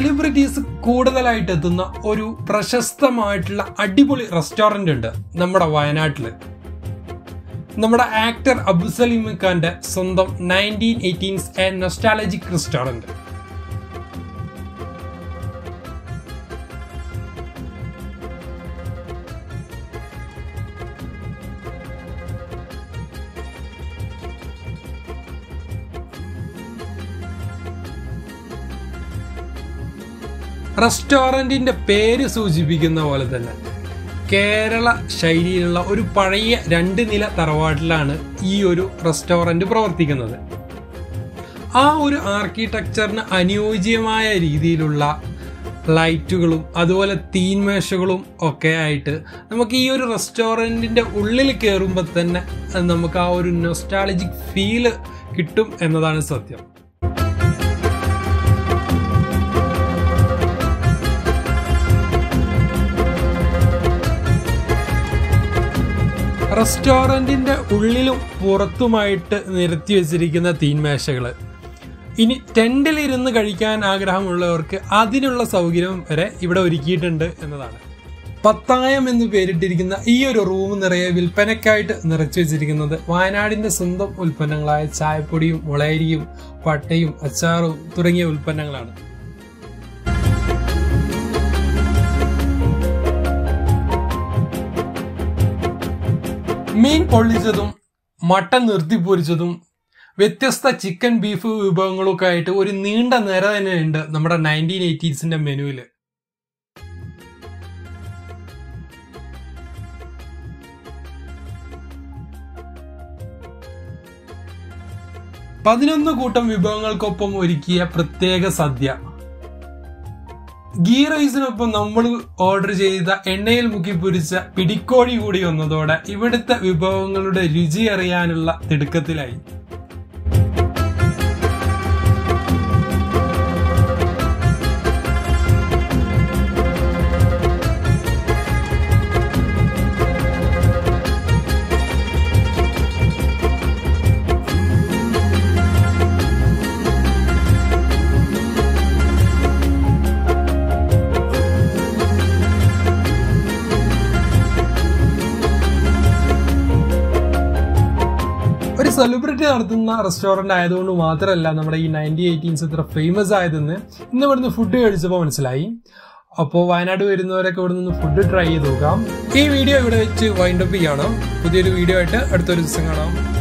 Celebrities കൂടുതലായിട്ട് എത്തുന്ന ഒരു പ്രശസ്തമായിട്ടുള്ള അടിപൊളി റെസ്റ്റോറന്റ് ഉണ്ട് നമ്മുടെ വയനാട്ടില്. നമ്മുടെ ആക്ടർ അബ്ദുസലീം ഖാന്റെ സ്വന്തം 1918s എ നൊസ്റ്റാൾജിക് റെസ്റ്റോറന്റ്. റെസ്റ്റോറന്റിന്റെ പേര് സൂചിപ്പിക്കുന്ന പോലെ തന്നെ കേരള ശൈലിയിലുള്ള ഒരു പഴയ 2 നില തറവാട്ടിലാണ് ഈ ഒരു റെസ്റ്റോറന്റ് പ്രവർത്തിക്കുന്നത്. ആ ഒരു ആർക്കിടെക്ചറിന് അനുയോജ്യമായ രീതിയിലുള്ള ലൈറ്റുകളും അതുപോലെ തീൻമേശകളും ഒക്കെ ആയിട്ട് നമുക്ക് ഈ ഒരു റെസ്റ്റോറന്റിന്റെ ഉള്ളിൽ കയറുമ്പോൾ തന്നെ നമുക്ക് ആ ഒരു നൊസ്റ്റാൾജിക് ഫീല് കിട്ടും എന്നതാണ് സത്യം. റെസ്റ്റോറൻറ്റിൻ്റെ ഉള്ളിലും പുറത്തുമായിട്ട് നിരത്തി വെച്ചിരിക്കുന്ന തീൻമേശകൾ ഇനി ടെൻറ്റിലിരുന്ന് കഴിക്കാൻ ആഗ്രഹമുള്ളവർക്ക് അതിനുള്ള സൗകര്യം വരെ ഇവിടെ ഒരുക്കിയിട്ടുണ്ട് എന്നതാണ്. പത്തായം എന്ന് പേരിട്ടിരിക്കുന്ന ഈ ഒരു റൂം നിറയെ വിൽപ്പനയ്ക്കായിട്ട് നിറച്ചു വെച്ചിരിക്കുന്നത് വയനാടിൻ്റെ സ്വന്തം ഉൽപ്പന്നങ്ങളായ ചായപ്പൊടിയും മുളയരിയും പട്ടയും അച്ചാറും തുടങ്ങിയ ഉൽപ്പന്നങ്ങളാണ്. മീൻ പൊള്ളിച്ചതും മട്ടൻ നിർത്തിപ്പൊരിച്ചതും വ്യത്യസ്ത ചിക്കൻ ബീഫ് വിഭവങ്ങളൊക്കെ ആയിട്ട് ഒരു നീണ്ട നിര തന്നെയുണ്ട് നമ്മുടെ 1980s മെനുവില്. പതിനൊന്ന് കൂട്ടം വിഭവങ്ങൾക്കൊപ്പം ഒരുക്കിയ പ്രത്യേക സദ്യ. ഗീ റൈസിനൊപ്പം നമ്മൾ ഓർഡർ ചെയ്ത എണ്ണയിൽ മുക്കി പൊരിച്ച പിടിക്കോഴി കൂടി വന്നതോടെ ഇവിടുത്തെ വിഭവങ്ങളുടെ രുചി അറിയാനുള്ള തിടുക്കത്തിലായി. ഒരു സെലിബ്രിറ്റി നടത്തുന്ന റെസ്റ്റോറന്റ് ആയതുകൊണ്ട് മാത്രമല്ല നമ്മുടെ ഈ 1918s ഇത്ര ഫേമസ് ആയതെന്ന് ഇന്ന് ഇവിടുന്ന് ഫുഡ് കഴിച്ചപ്പോൾ മനസ്സിലായി. അപ്പോൾ വയനാട് വരുന്നവരൊക്കെ ഇവിടെ നിന്ന് ഫുഡ് ട്രൈ ചെയ്ത് നോക്കാം. ഈ വീഡിയോ ഇവിടെ വെച്ച് വൈൻഡപ്പ് ചെയ്യണം. പുതിയൊരു വീഡിയോ ആയിട്ട് അടുത്തൊരു ദിവസം കാണാം.